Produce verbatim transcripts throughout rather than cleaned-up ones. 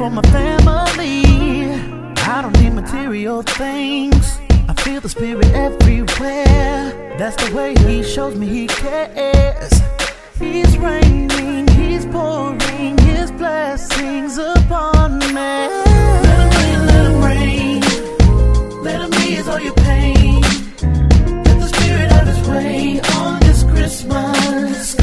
for my family. I don't need material things. I feel the spirit everywhere. That's the way he shows me he cares. He's raining, he's pouring his blessings upon me. Let him rain, let him rain. Let him ease all your pain. Let the spirit have his way on this Christmas.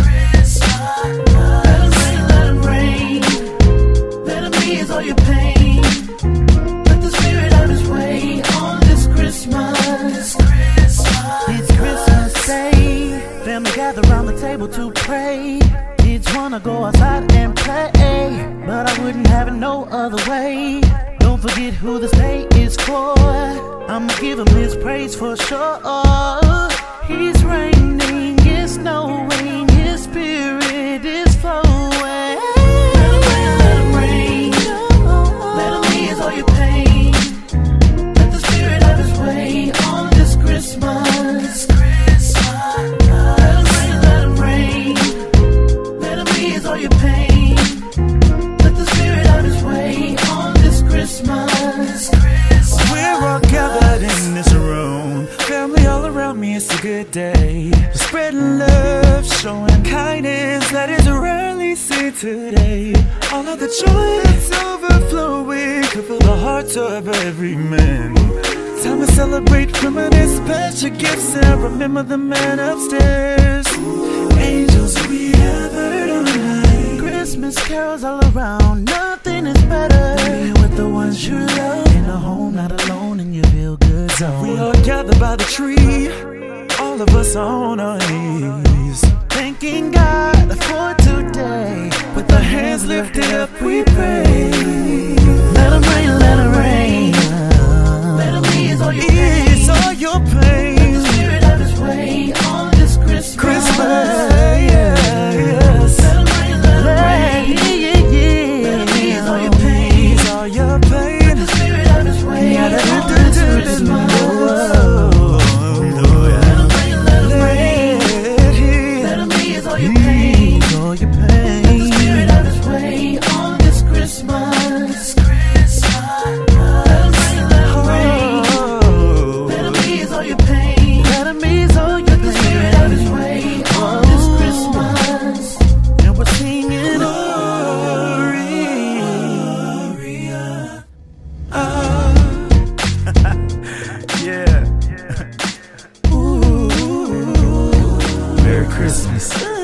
Let him rain, let him rain. Let him ease all your pain. Let the spirit have his way on this Christmas. It's Christmas Day. Family gather around the table to pray. Kids wanna go outside and play, but I wouldn't have it no other way. Don't forget who this day is for. I'ma give him his praise for sure. He's raining, it's snowing, his spirit is flowing. Let him rain, let him rain. Let him ease all your pain. Let the spirit have his way on this Christmas. Let him rain, let him rain. Let him ease all your pain. Let the spirit have his way on this Christmas. We're all gathered in this room, family all around me, it's a good day. Spreading love, showing kindness that is rarely seen today. All of the joy that's overflowing could fill the hearts of every man. Time to celebrate, reminisce special gifts and remember the man upstairs. Angels we have heard on high. Christmas carols all around, nothing is better than with the ones you love. In a home, not alone in your feel good zone. We all gather by the tree, all of us on our knees, Thanking God for today. with our hands lifted up we pray. Let him rain, let him rain. Let him ease all your pain. Ease all your pain. Let the spirit have his way on this Christmas. Christmas, yes. Let him rain, let him rain. Yeah, yeah. Let him ease all your pain. Ease all your pain. Let the spirit have his way on this Christmas. Oh, Let him rain, let him rain. Let him ease all your pain. ease all your Let the pain. spirit have his way on this Christmas. Let him rain, let him rain. Oh, Let him ease all your pain. Let him ease all your pain. Let the spirit have his way on this Christmas. And we're singing Gloria. Ah. Yeah. Ooh. Merry Christmas.